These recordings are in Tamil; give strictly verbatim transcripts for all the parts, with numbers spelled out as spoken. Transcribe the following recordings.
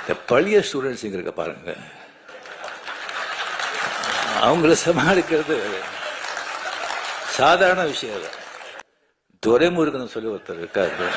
இந்த பழைய ஸ்டூடெண்ட்ஸ் இங்க இருக்க பாருங்க, அவங்கள சமாளிக்கிறது சாதாரண விஷயம் இல்லை. துரைமுருகன் சொல்லி ஒருத்தர் இருக்காரு,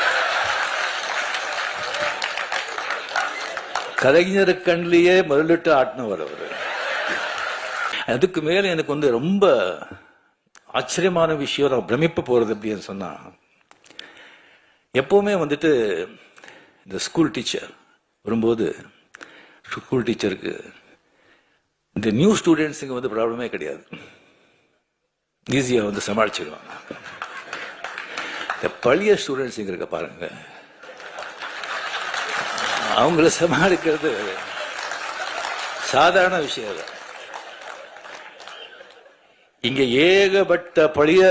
கலைஞர் கண்ணிலேயே மருளிட்டு ஆட்டினவர் அவரு. அதுக்கு மேல எனக்கு வந்து ரொம்ப ஆச்சரியமான விஷயம், நான் பிரமிப்பு போறது அப்படின்னு சொன்னா, எப்பவுமே வந்துட்டு இந்த ஸ்கூல் டீச்சர் வரும்போது ஸ்கூல் டீச்சருக்கு இந்த நியூ ஸ்டூடெண்ட்ஸுக்கு வந்து ப்ராப்ளமே கிடையாது, ஈஸியாக வந்து சமாளிச்சிடுவாங்க. இந்த பழைய ஸ்டூடெண்ட்ஸ் இங்க இருக்க பாருங்க, அவங்கள சமாளிக்கிறது சாதாரண விஷயம் இல்லை. இங்க ஏகப்பட்ட பழைய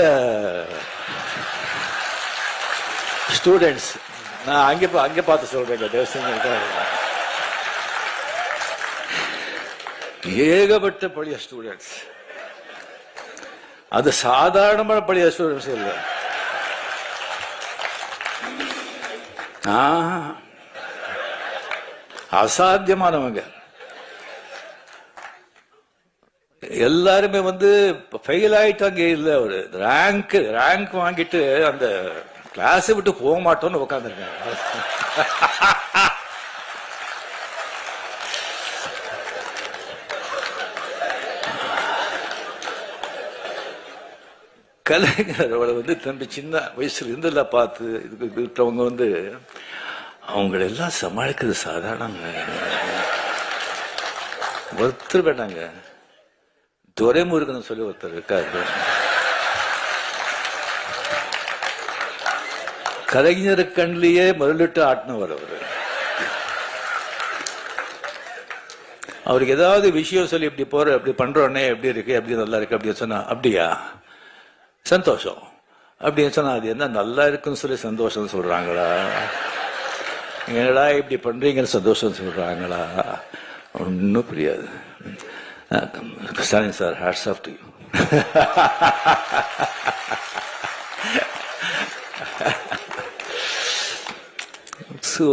ஸ்டூடெண்ட்ஸ், நான் அங்க அங்க பார்த்து சொல்றேன், ஏகப்பட்ட பழைய ஸ்டூடெண்ட்ஸ், அது சாதாரணமான பழைய ஸ்டூடெண்ட்ஸ் இல்லை. அசாத்தியமானவங்க எல்லாருமே வந்து ஃபெயில் ஆயிட்டாங்க. இல்ல ஒரு ரேங்க் ரேங்க் வாங்கிட்டு அந்த கிளாஸ் விட்டு போக மாட்டோம்னு உட்காந்துருக்காங்க. கலைஞரோட வந்து தம்பி சின்ன வயசுல இருந்தெல்லாம் பார்த்து இதுக்கு இருக்கிறவங்க வந்து அவங்களெல்லாம் சமாளிக்கிறது சாதாரண ஒருத்தர் வேண்டாங்க. துரைமுருகன் சொல்லி ஒருத்தர் இருக்காரு, கலைஞர் கண்ணிலேயே மருளிட்டு ஆட்டினவர் அவரு. அவருக்கு ஏதாவது விஷயம் சொல்லி இப்படி போற இப்படி பண்றோன்னே எப்படி இருக்கு எப்படி நல்லா இருக்கு அப்படின்னு சொன்னா, அப்படியா சந்தோஷம் அப்படின்னு சொன்னா, அது என்ன நல்லா இருக்குன்னு சொல்லி சந்தோஷம் சொல்றாங்களா, என்னடா இப்படி பண்றீங்கன்னு சந்தோஷம் சொல்றாங்களா, ஒன்னும் புரியாது. Stalin sir, hats off to you. So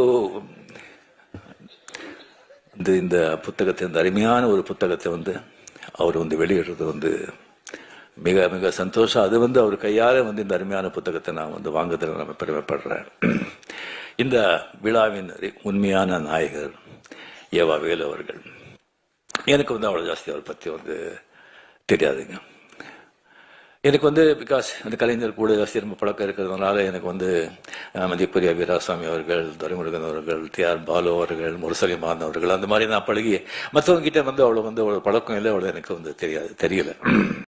இந்த இந்த புத்தகத்தை, இந்த அருமையான ஒரு புத்தகத்தை வந்து அவர் வந்து வெளியிடுறது வந்து மிக மிக சந்தோஷம். அது வந்து அவர் கையால் வந்து இந்த அருமையான புத்தகத்தை நான் வந்து வாங்குறதுல நான் பெருமைப்படுறேன். இந்த விழாவின் உண்மையான நாயகர் ஏவா வேலு அவர்கள். எனக்கு வந்து அவ்வளோ ஜாஸ்தி அவரை பற்றி வந்து தெரியாதுங்க. எனக்கு வந்து பிகாஸ் அந்த கலைஞர் கூட ஜாஸ்தி ரொம்ப பழக்கம் இருக்கிறதுனால எனக்கு வந்து மதிப்புரிய வீராசாமி அவர்கள், துரைமுருகன் அவர்கள், டி ஆர் பாலு அவர்கள், முரசலிமான் அவர்கள், அந்த மாதிரி நான் பழகி மற்றவங்க கிட்ட வந்து அவ்வளோ வந்து அவ்வளோ பழக்கம் இல்லை, அவ்வளோ எனக்கு வந்து தெரியாது தெரியல.